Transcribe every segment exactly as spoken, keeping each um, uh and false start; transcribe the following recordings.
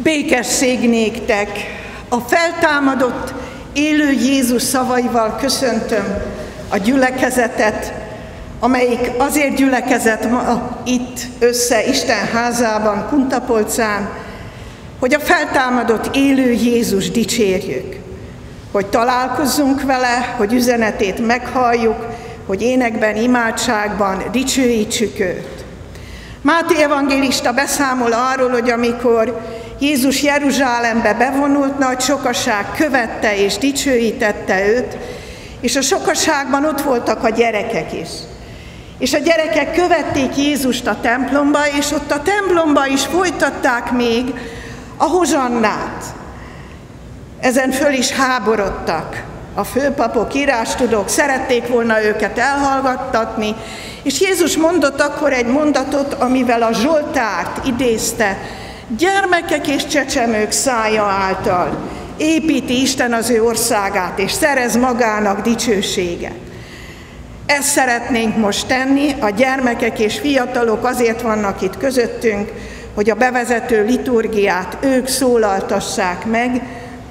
Békesség néktek! A feltámadott, élő Jézus szavaival köszöntöm a gyülekezetet, amelyik azért gyülekezett ma itt össze Isten házában, Kuntapolcán, hogy a feltámadott élő Jézus dicsérjük, hogy találkozzunk vele, hogy üzenetét meghalljuk, hogy énekben, imádságban dicsőítsük őt. Máté evangélista beszámol arról, hogy amikor Jézus Jeruzsálembe bevonult, nagy sokaság követte és dicsőítette őt, és a sokaságban ott voltak a gyerekek is. És a gyerekek követték Jézust a templomba, és ott a templomba is folytatták még a hozsannát. Ezen föl is háborodtak a főpapok, írástudók, szerették volna őket elhallgattatni, és Jézus mondott akkor egy mondatot, amivel a Zsoltárt idézte: gyermekek és csecsemők szája által építi Isten az ő országát, és szerez magának dicsőséget. Ezt szeretnénk most tenni, a gyermekek és fiatalok azért vannak itt közöttünk, hogy a bevezető liturgiát ők szólaltassák meg.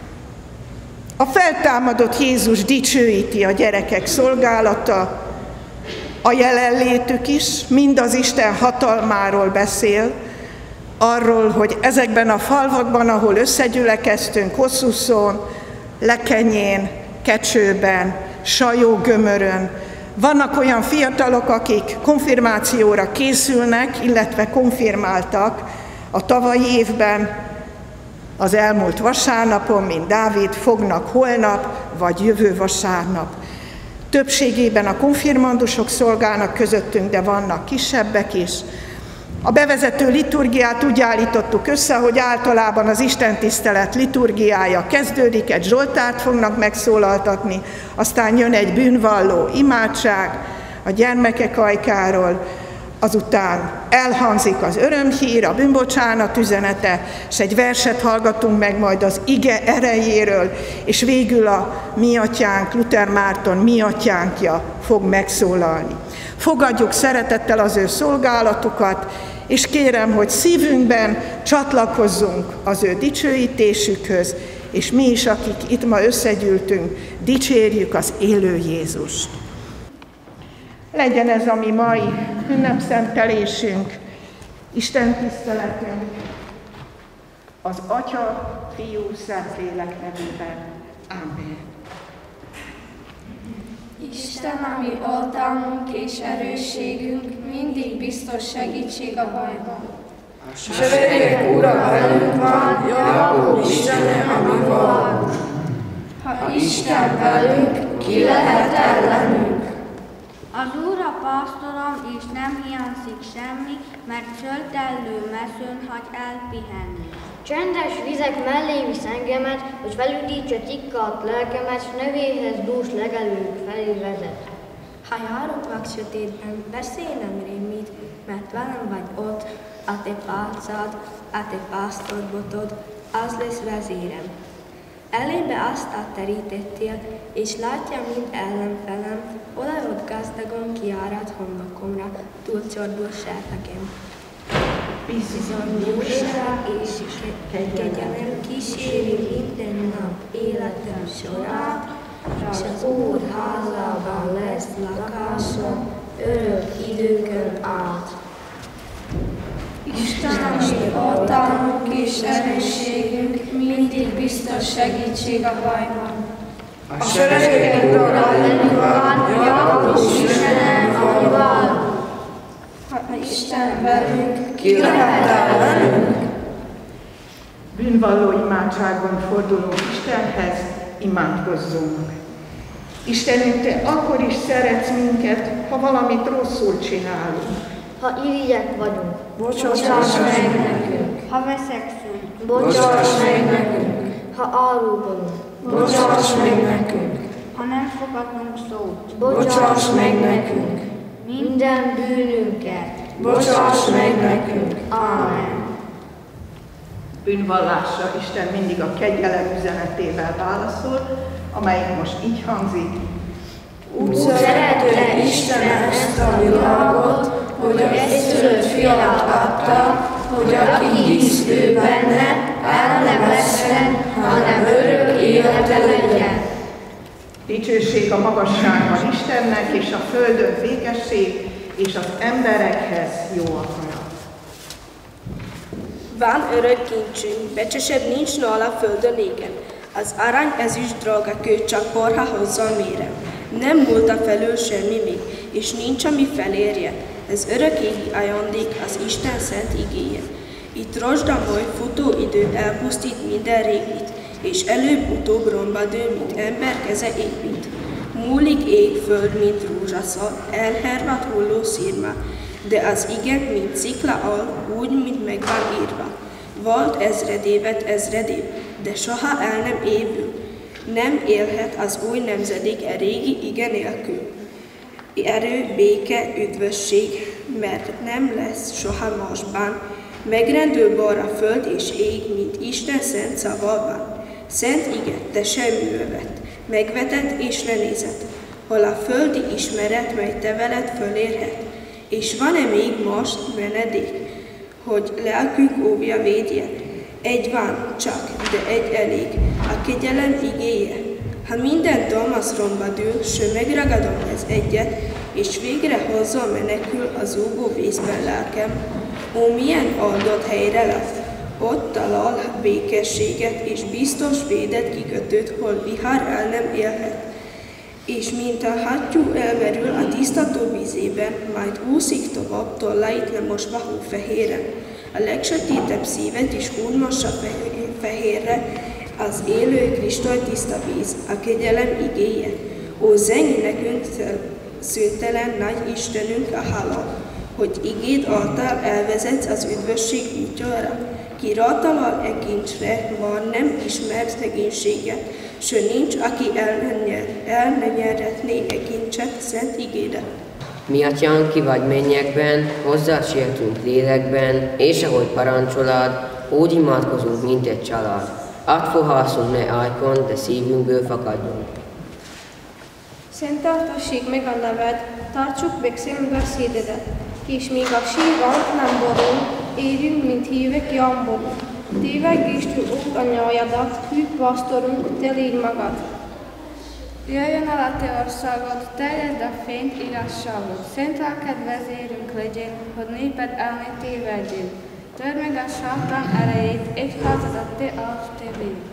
A feltámadott Jézus dicsőíti a gyerekek szolgálata, a jelenlétük is, mind az Isten hatalmáról beszél, arról, hogy ezekben a falvakban, ahol összegyülekeztünk, Hosszúszón, Lekenyén, Kecsőben, Sajó-Gömörön, vannak olyan fiatalok, akik konfirmációra készülnek, illetve konfirmáltak a tavalyi évben, az elmúlt vasárnapon, mint Dávid, fognak holnap vagy jövő vasárnap. Többségében a konfirmandusok szolgálnak közöttünk, de vannak kisebbek is. A bevezető liturgiát úgy állítottuk össze, hogy általában az istentisztelet liturgiája kezdődik, egy zsoltárt fognak megszólaltatni, aztán jön egy bűnvalló imádság a gyermekek ajkáról, azután elhangzik az örömhír, a bűnbocsánat üzenete, és egy verset hallgatunk meg majd az ige erejéről, és végül a Mi Atyánk, Luther Márton Mi Atyánkja fog megszólalni. Fogadjuk szeretettel az ő szolgálatukat, és kérem, hogy szívünkben csatlakozzunk az ő dicsőítésükhöz, és mi is, akik itt ma összegyűltünk, dicsérjük az élő Jézust. Legyen ez a mi mai ünnepszentelésünk, Isten tiszteletünk, az Atya, Fiú, Szentlélek nevében. Amen. Isten, ami oltalmunk és erősségünk, mindig biztos segítség a bajban. A seregek Ura velünk van, Jákob Istene, ami van. Ha Isten velünk, ki lehet ellenünk? Az Úr a pásztorom, és nem hiányzik semmi, mert zöldellő mezőn hagy elpihenni. Csendes vizek mellé visz engemet, hogy felüdítse tikkat lelkemet, s nevéhez dús legelők felé vezet. Ha járok meg sötétben, beszél nem rémít, mert velem vagy ott, a te pálcád, a te pásztorbotod, az lesz vezérem. Elébe asztalt terítettél, és látja mind ellenfelem, olajod gazdagon kiárad homlokomra, túlcsordul sertegem. Bizonyosság és kegyelem kíséri minden nap életem során, és az Úr házában lesz lakásom örök időkön át. Isten, ami oltalmunk és erősségünk, mindig biztos segítség a bajban. A seregek Ura velünk van, Jákob Istene, ami van. Ha Isten velünk, ki lehet ellenünk? Bűnvalló imádságban fordulunk Istenhez, imádkozzunk. Istenünk, Te akkor is szeretsz minket, ha valamit rosszul csinálunk. Ha irigyek vagyunk, Bocsáss meg nekünk. Ha veszekszünk, Bocsáss meg nekünk. ha árulkodunk, Bocsáss meg nekünk. ha nem fogadunk szót, Bocsáss meg nekünk. minden bűnünket. Bocsáss meg nekünk. Ámen. Bűnvallásra Isten mindig a kegyelem üzenetével válaszol, amelyik most így hangzik. Úgy szerette Isten ezt a világot, hogy az egyszülött fiát adta, hogy aki hisz ő benne, el Dicsőség a magasságban Istennek, és a földön békesség, és az emberekhez jó akarat. Van örök kincsünk, becsesebb nincs nála a földön égen. Az arany ezüst drága kő csak porha hozzá mérem. Nem múlta felül semmi még, és nincs, ami felérje. Ez örökégi ajándék, az Isten szent igéje. Itt rozsdamoly futó idő elpusztít minden régit, és előbb-utóbb romba dől, mint ember keze épít. Múlik ég föld, mint rózsaszal, elhervad hulló szírma, de az ige, mint szikla al, úgy, mint meg van írva. Volt ezredévet ezredév, de soha el nem évül. Nem élhet az új nemzedék e régi ige nélkül. Erő, béke, üdvösség, mert nem lesz soha másban. Megrendül balra föld és ég, mint Isten szent szavában. Szent ige, te semmi övet, megvetett és lenézett, hol a földi ismeret, mely te veled fölérhet. És van-e még most menedék, hogy lelkünk óvja védje? Egy van csak, de egy elég, a kegyelem igéje. Ha minden Thomas romba dől, s megragadom ez egyet, és végre hozzá menekül az ógó vészben lelkem, ó, milyen áldott helyre lett, ott talál békességet, és biztos védett kikötőt, hol vihar el nem élhet. És mint a hattyú elmerül a tisztató vízében, majd úszik tovább, tollait lemosva hófehéren. A legsötétebb szívet is úgy mossa fehérre, az élő kristály tiszta víz, a kegyelem igéje. Ó, zengj nekünk, szüntelen nagy Istenünk, a halál, hogy igéd által elvezetsz az üdvösség útjára. Ki rátalál e kincsre, már nem ismer szegénységet, s nincs, aki el ne nyerhetné e kincset, szent igédet. Mi, Atyánk, ki vagy mennyekben, hozzád sietünk lélekben, és ahogy parancsolad, úgy imádkozunk, mint egy család. Átfohászunk ne ajkon, de szívünkből fakadjunk. Szenteltessék meg a neved, tartsuk meg szentbeszédedet, és még a sírban nem borul, érjünk, mint hívek jamborul. Tévegéstül út anyájadat, hű pásztorunk, te légy magad. Jöjjön el a te országod, terjedd a fényt, igazságot. Szent lelked vezérünk legyen, hogy néped el ne tévedjél. Törd meg a sátán erejét, egyházad a te alaptevét.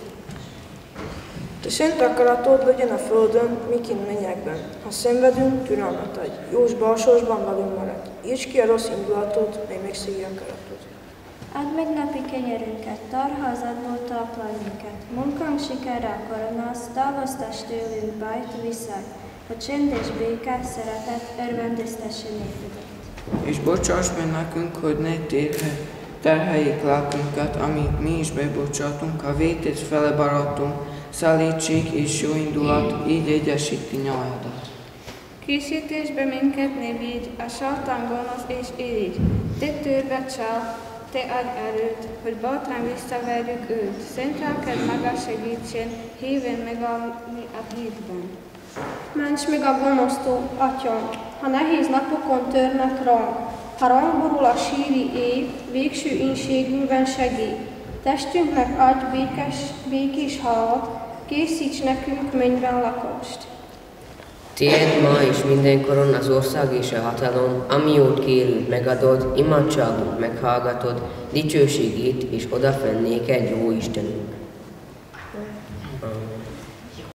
Te szent akaratod legyen a földön, mikint mennyekben. Ha szenvedünk, türelmet adj. Jós balsósban velünk marad. Írts ki a rossz indulatod, mely megszegi akaratod. Add meg napi kenyerünket, tarházadból táplálj minket. Munkánk sikerrel koronász, távoztass tőlünk bajt, viszály, hogy csendes békát, szeretet örvendeztesse népedet. És bocsáss meg nekünk, hogy ne térhe, terheljék lelkünket, amit mi is bebocsátunk, a vétét fele barátunk, szállítség és jó indulat, így egyesíti nyájadat. Kísítésbe minket ne vigy, a sátán gonosz és irigy. Te törve csal, te adj erőt, hogy bátran visszaverjük őt. Szent lelked maga segítsen, híven megállni a hídben. Ments meg a gonosztól, Atyám, ha nehéz napokon törnek ránk, ha ránk borul a síri év, végső ínségünkben segíts. Testünknek adj békés, békés halat, készíts nekünk mennyben lakost. Tiéd ma és mindenkoron az ország és a hatalom, amiót kérünk megadod, imádságunk meghallgatod, dicsőségét és odafenn néked, jó Istenünk. Amen.